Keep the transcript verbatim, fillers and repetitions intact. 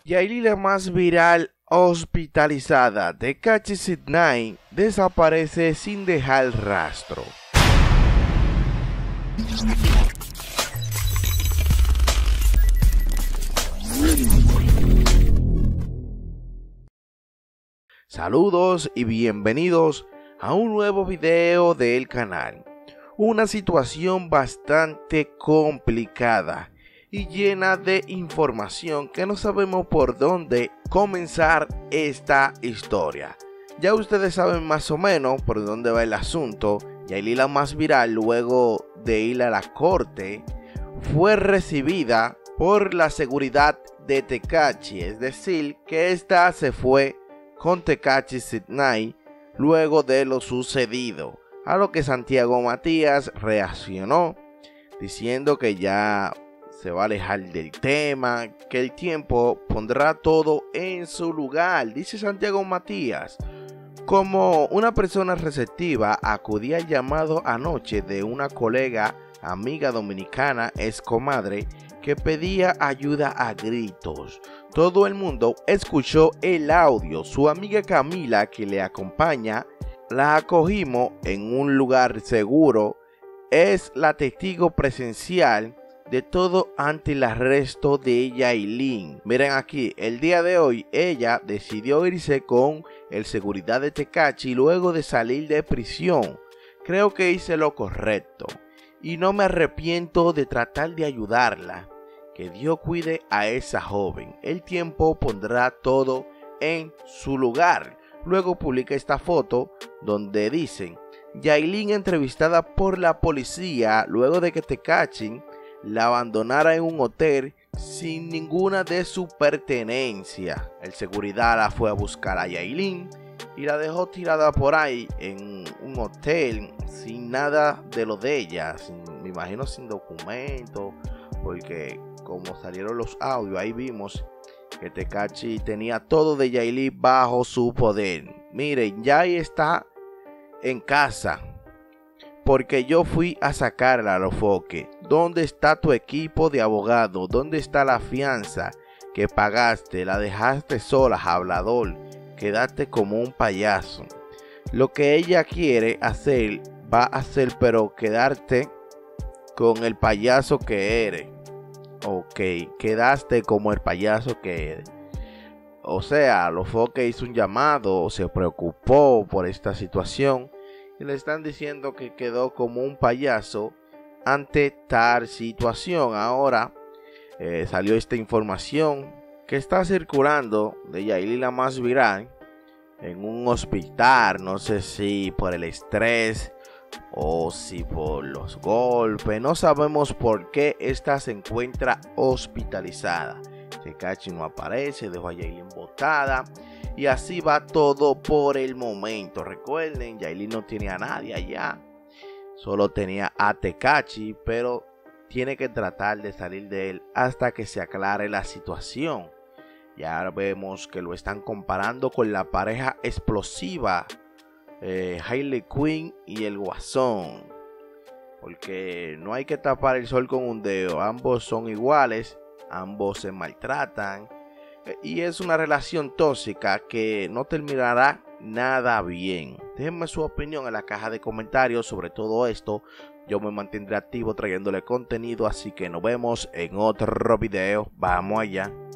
Yailin, la más viral, hospitalizada. Tekashi six nine desaparece sin dejar rastro. Saludos y bienvenidos a un nuevo video del canal. Una situación bastante complicada y llena de información que no sabemos por dónde comenzar esta historia. Ya ustedes saben más o menos por dónde va el asunto. Yailin, la más viral, luego de ir a la corte, fue recibida por la seguridad de Tekashi, es decir, que esta se fue con Tekashi six nine luego de lo sucedido, a lo que Santiago Matías reaccionó diciendo que ya se va a alejar del tema, que el tiempo pondrá todo en su lugar. Dice Santiago Matías: como una persona receptiva, acudí al llamado anoche de una colega, amiga dominicana, ex comadre, que pedía ayuda a gritos. Todo el mundo escuchó el audio. Su amiga Camila, que le acompaña, la acogimos en un lugar seguro. Es la testigo presencial de todo ante el arresto de Yailin. Miren aquí, el día de hoy ella decidió irse con el seguridad de Tekashi luego de salir de prisión. Creo que hice lo correcto y no me arrepiento de tratar de ayudarla. Que Dios cuide a esa joven. El tiempo pondrá todo en su lugar. Luego publica esta foto donde dicen: Yailin entrevistada por la policía luego de que Tekashi la abandonara en un hotel sin ninguna de su pertenencia. El seguridad la fue a buscar a Yailin y la dejó tirada por ahí en un hotel sin nada de lo de ella, sin, me imagino sin documento, porque como salieron los audios, ahí vimos que Tekashi tenía todo de Yailin bajo su poder. Miren, ya ahí está en casa, porque yo fui a sacarla a los foques. ¿Dónde está tu equipo de abogados? ¿Dónde está la fianza que pagaste? La dejaste sola, hablador. Quedaste como un payaso. Lo que ella quiere hacer, va a hacer, pero quedarte con el payaso que eres. Ok, quedaste como el payaso que eres. O sea, los foques hizo un llamado, se preocupó por esta situación y le están diciendo que quedó como un payaso ante tal situación. Ahora eh, salió esta información que está circulando de Yailin, la más viral, en un hospital. No sé si por el estrés o si por los golpes. No sabemos por qué esta se encuentra hospitalizada. Tekashi no aparece, dejó a Yailin botada. Y así va todo por el momento. Recuerden, Yailin no tiene a nadie allá. Solo tenía a Tekashi, pero tiene que tratar de salir de él hasta que se aclare la situación. Ya vemos que lo están comparando con la pareja explosiva, eh, Harley Quinn y el Guasón. Porque no hay que tapar el sol con un dedo. Ambos son iguales, ambos se maltratan. Y es una relación tóxica que no terminará nada bien. Déjenme su opinión en la caja de comentarios sobre todo esto. Yo me mantendré activo trayéndole contenido, así que nos vemos en otro video. Vamos allá.